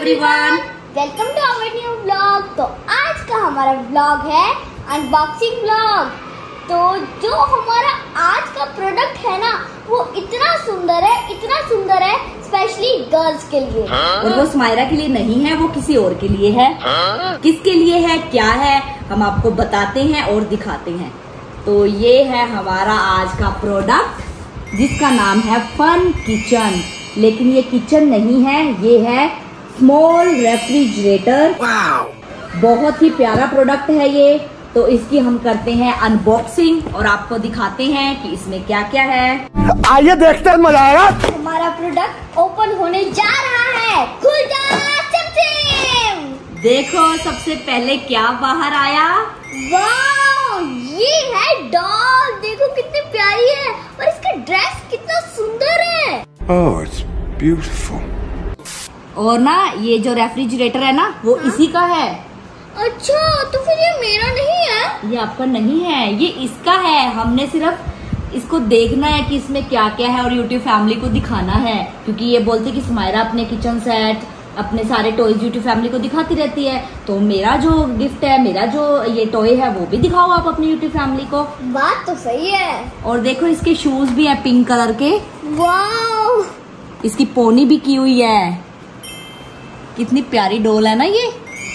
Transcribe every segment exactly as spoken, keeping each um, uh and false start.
Everyone, welcome to our new vlog. तो आज का हमारा व्लॉग है अनबॉक्सिंग व्लॉग। तो जो हमारा आज का प्रोडक्ट है ना, वो इतना सुंदर है, इतना सुंदर है, स्पेशली गर्ल्स के लिए। और वो स्माइरा के लिए नहीं है, वो किसी और के लिए है। किसके लिए है, क्या है, हम आपको बताते हैं और दिखाते हैं। तो ये है हमारा आज का प्रोडक्ट, जिसका नाम है फन किचन। लेकिन ये किचन नहीं है, ये है स्मॉल रेफ्रिजरेटर। बहुत ही प्यारा प्रोडक्ट है ये। तो इसकी हम करते हैं अनबॉक्सिंग और आपको दिखाते हैं कि इसमें क्या क्या है। आइए देखते हैं, मजा आएगा। हमारा प्रोडक्ट ओपन होने जा रहा है। खुल जा चिमचिम। देखो सबसे पहले क्या बाहर आया। वाह, ये है डॉल। देखो कितनी प्यारी है और इसका ड्रेस कितना सुंदर है। Oh, it's beautiful. और ना ये जो रेफ्रिजरेटर है ना, वो हाँ? इसी का है। अच्छा, तो फिर ये मेरा नहीं है? ये आपका नहीं है, ये इसका है। हमने सिर्फ इसको देखना है कि इसमें क्या क्या है और यूट्यूब फैमिली को दिखाना है, क्योंकि ये बोलते कि स्माइरा अपने किचन सेट, अपने सारे टॉयज यूट्यूब फैमिली को दिखाती रहती है। तो मेरा जो गिफ्ट है, मेरा जो ये टॉय है, वो भी दिखाओ आप अपनी यूट्यूब फैमिली को। बात तो सही है। और देखो इसके शूज भी है पिंक कलर के। वाह, इसकी पोनी भी की हुई है। कितनी प्यारी डोल है ना ये।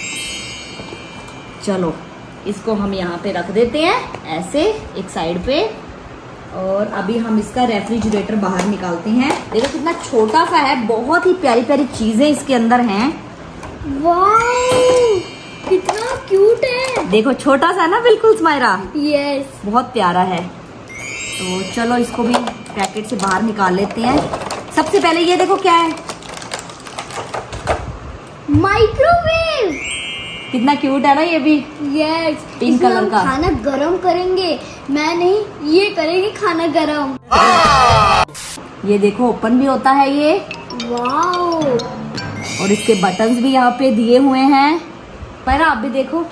चलो इसको हम यहाँ पे रख देते हैं ऐसे एक साइड पे। और अभी हम इसका रेफ्रिजरेटर बाहर निकालते हैं। देखो कितना छोटा सा है, बहुत ही प्यारी प्यारी चीजें इसके अंदर हैं। वाह, कितना क्यूट है। देखो छोटा सा ना, बिल्कुल स्माइरा। यस, बहुत प्यारा है। तो चलो इसको भी पैकेट से बाहर निकाल लेते हैं। सबसे पहले ये देखो क्या है, माइक्रोवेव। कितना क्यूट है ना ये भी। यस, पिंक कलर का। खाना गरम करेंगे। मैं नहीं, ये करेंगे खाना गरम। ये देखो ओपन भी होता है ये। वाओ, और इसके बटन्स भी यहाँ पे दिए हुए हैं। पर आप भी देखो,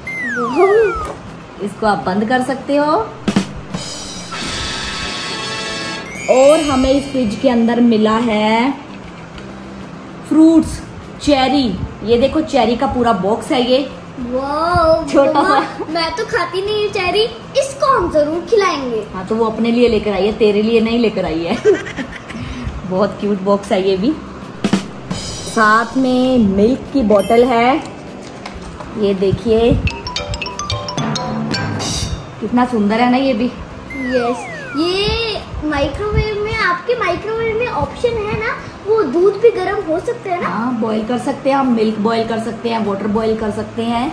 इसको आप बंद कर सकते हो। और हमें इस फ्रिज के अंदर मिला है फ्रूट्स, चेरी। ये देखो चेरी का पूरा बॉक्स है ये। वाओ, छोटा सा। मैं तो खाती नहीं हूँ चेरी, इसको हम जरूर खिलाएंगे। हाँ, तो वो अपने लिए लेकर आई है, तेरे लिए नहीं लेकर आई है। बहुत क्यूट बॉक्स है ये भी। साथ में मिल्क की बोतल है। ये देखिए कितना सुंदर है ना ये भी। यस, ये माइक्रोवेव में, आपके माइक्रोवेव में ऑप्शन है ना, वो दूध भी गर्म हो सकते हैं ना। हाँ, बॉईल कर सकते हैं हम, मिल्क बॉईल कर सकते हैं, वाटर बॉईल कर सकते हैं।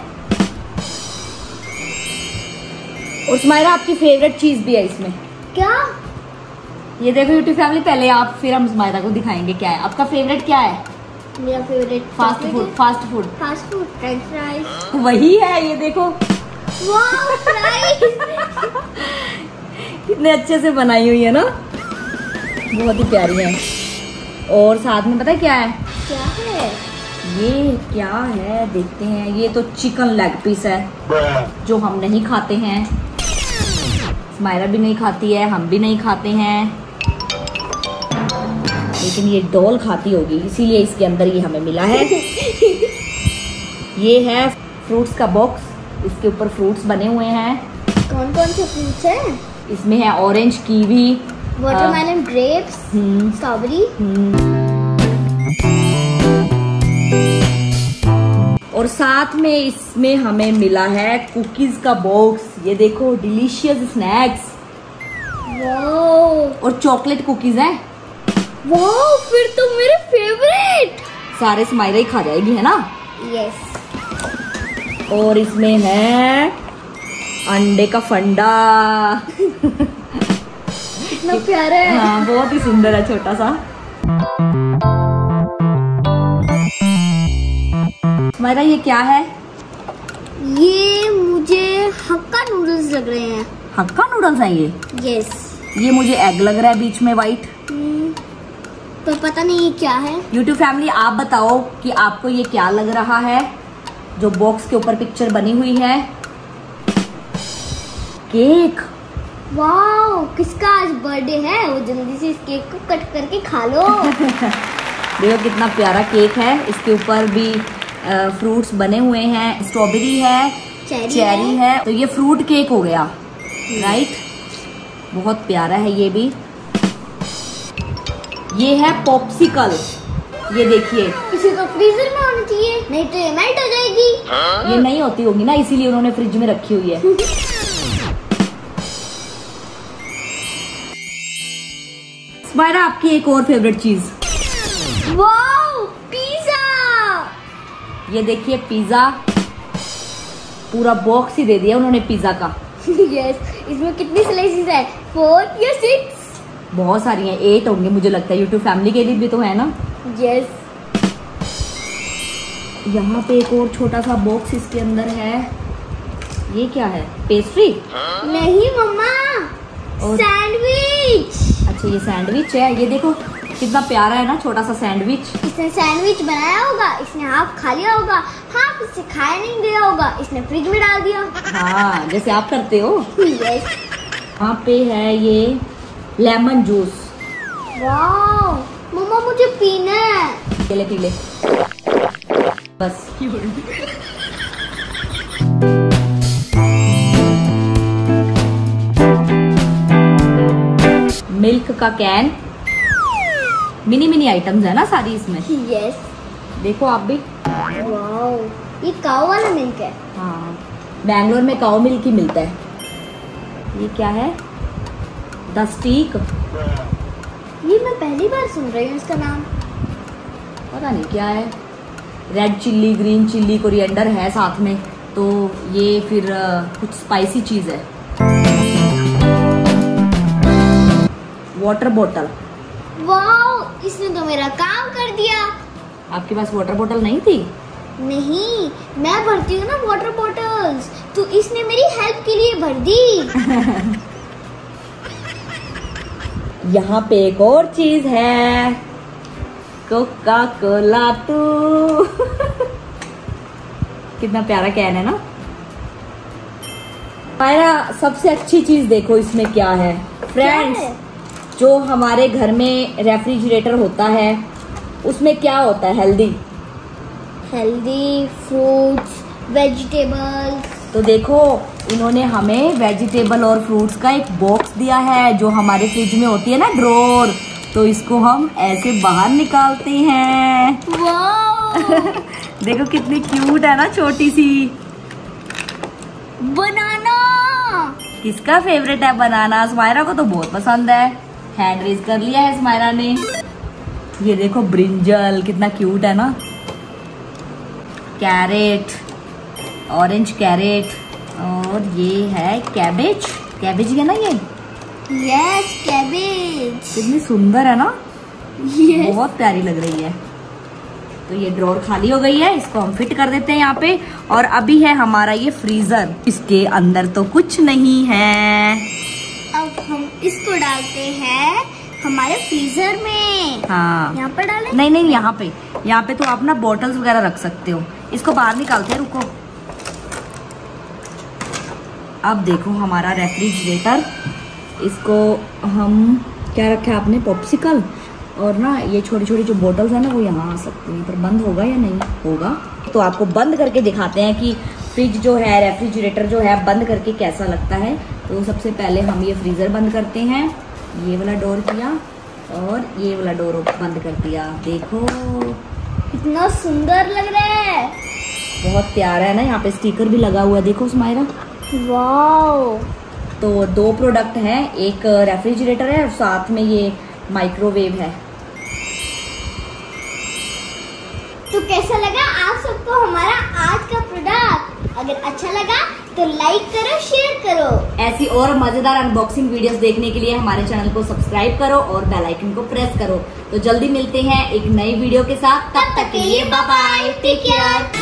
और स्माइरा आपकी फेवरेट चीज भी है इसमें। क्या? ये देखो यूट्यूब फैमिली, पहले आप, फिर हम स्माइरा को दिखाएंगे क्या है। आपका फेवरेट क्या है? मेरा favourite fast food. Fast food fast food French fries. वही है, ये देखो। वाह, फ्राइज। कितने अच्छे से बनाई हुई है ना, बहुत ही प्यारी है। और साथ में पता है क्या है? क्या है ये? क्या है देखते हैं। ये तो चिकन लेग पीस है, जो हम नहीं खाते हैं। स्माइरा भी नहीं खाती है, हम भी नहीं खाते हैं, लेकिन ये डॉल खाती होगी, इसीलिए इसके अंदर ये हमें मिला है। ये है फ्रूट्स का बॉक्स, इसके ऊपर फ्रूट्स बने हुए हैं। कौन कौन से फ्रूट्स हैं? इसमें है orange, kiwi, watermelon, grapes, strawberry. और साथ में इसमें हमें मिला है कुकीज का बॉक्स। ये देखो डिलीशियस स्नैक्स। वाओ, और चॉकलेट कुकीज हैं। वाओ, फिर तो मेरे फेवरेट। सारे स्माइरा ही खा जाएगी, है ना। यस। और इसमें है अंडे का फंडा। कितना प्यारा है। हाँ, बहुत ही सुंदर है, छोटा सा। स्माइरा ये क्या है? ये मुझे हक्का नूडल्स लग रहे हैं। हक्का नूडल्स हैं ये? यस। ये मुझे एग लग रहा है बीच में व्हाइट। तो पता नहीं ये क्या है। यूट्यूब फैमिली आप बताओ कि आपको ये क्या लग रहा है, जो बॉक्स के ऊपर पिक्चर बनी हुई है। केक। वाओ, किसका आज बर्थडे है? वो जल्दी से इस केक को कट करके खा लो। देखो कितना प्यारा केक है, इसके ऊपर भी फ्रूट्स बने हुए हैं, स्ट्रॉबेरी है, चेरी, चेरी है। है तो ये फ्रूट केक हो गया, राइट। बहुत प्यारा है ये भी। ये है पॉप्सिकल, ये देखिए। इसे तो फ्रीजर में होना चाहिए, नहीं तो ये मेल्ट हो जाएगी। ये नहीं होती होगी ना, इसीलिए उन्होंने फ्रिज में रखी हुई है। स्माइरा, आपकी एक और फेवरेट चीज। Wow, pizza. ये देखिए पिज्जा, पूरा बॉक्स ही दे दिया उन्होंने पिज्जा का। यस, इसमें कितनी स्लाइसेस है? फोर या सिक्स? बहुत सारी हैं, एट होंगे मुझे लगता है। यूट्यूब फैमिली के लिए भी तो है ना। यस। यहाँ पे एक और छोटा सा बॉक्स इसके अंदर है। ये क्या है? पेस्ट्री? नहीं मम्मा, और- सैंडविच। अच्छा ये सैंडविच है। ये देखो कितना प्यारा है ना, छोटा सा सैंडविच। इसने सैंडविच बनाया होगा, इसने हाफ खा लिया होगा, हाफ इससे खाया नहीं गया होगा, इसने फ्रिज में डाल दिया। हाँ, जैसे आप करते हो। यस। यहाँ पे है ये लेमन जूस। वाओ, मम्मा मुझे पीना है। पीले पीले बस। मिल्क का कैन, मिनी मिनी आइटम्स है ना सारी इसमें। यस। देखो आप भी। वाओ, ये काऊ वाला मिल्क है। हाँ, बैंगलोर में काऊ मिल्क ही मिलता है। ये क्या है? The steak. ये मैं पहली बार सुन रही हूँ इसका नाम। पता नहीं क्या है। Red chilli, green chilli, coriander है साथ में, तो ये फिर अ, कुछ स्पाइसी चीज है। Water bottle. वाओ, इसने तो मेरा काम कर दिया। आपके पास वाटर बॉटल नहीं थी? नहीं, मैं भरती हूँ ना वाटर बॉटल्स, तो इसने मेरी हेल्प के लिए भर दी। यहाँ पे एक और चीज है, कोका कोला तू। कितना प्यारा कैन है ना। मेरा सबसे अच्छी चीज देखो इसमें क्या है फ्रेंड्स। क्या है? जो हमारे घर में रेफ्रिजरेटर होता है उसमें क्या होता है? Healthy healthy fruits, vegetables. तो देखो इन्होंने हमें वेजिटेबल और फ्रूट्स का एक बॉक्स दिया है, जो हमारे फ्रिज में होती है ना ड्रॉर, तो इसको हम ऐसे बाहर निकालते हैं। वाओ, देखो कितनी क्यूट है ना, छोटी सी। बनाना। किसका फेवरेट है बनाना? स्माइरा को तो बहुत पसंद है। हैंड रेज कर लिया है स्माइरा ने। ये देखो ब्रिंजल, कितना क्यूट है ना। कैरेट, ऑरेंज कैरेट, और ये है कैबेज। कैबेज है ना ये। Yes, cabbage. कितनी सुंदर है ना, यस। बहुत प्यारी लग रही है। तो ये ड्रॉर खाली हो गई है, इसको हम फिट कर देते हैं यहाँ पे। और अभी है हमारा ये फ्रीजर, इसके अंदर तो कुछ नहीं है। अब हम इसको डालते हैं हमारे फ्रीजर में। हाँ, यहाँ पर डालें? नहीं नहीं, यहाँ पे यहाँ पे तो आप ना बॉटल्स वगैरह रख सकते हो। इसको बाहर निकालते हैं, रुको। अब देखो हमारा रेफ्रिजरेटर, इसको हम क्या रखा है आपने? पॉप्सिकल। और ना ये छोटी छोटी जो बोतल्स है ना वो यहाँ आ सकती हैं, पर बंद होगा या नहीं होगा तो आपको बंद करके दिखाते हैं कि फ्रिज जो है, रेफ्रिजरेटर जो है, बंद करके कैसा लगता है। तो सबसे पहले हम ये फ्रीज़र बंद करते हैं। ये वाला डोर किया और ये वाला डोर बंद कर दिया। देखो कितना सुंदर लग रहा है। बहुत प्यारा है ना, यहाँ पे स्टिकर भी लगा हुआ है, देखो स्माइरा। वाओ। तो दो प्रोडक्ट हैं, एक रेफ्रिजरेटर है और साथ में ये माइक्रोवेव है। तो कैसा लगा आप सबको हमारा आज का प्रोडक्ट? अगर अच्छा लगा तो लाइक करो, शेयर करो। ऐसी और मजेदार अनबॉक्सिंग वीडियोस देखने के लिए हमारे चैनल को सब्सक्राइब करो और बेल आइकन को प्रेस करो। तो जल्दी मिलते हैं एक नई वीडियो के साथ, तब तक के लिए बाय बाय, टेक केयर।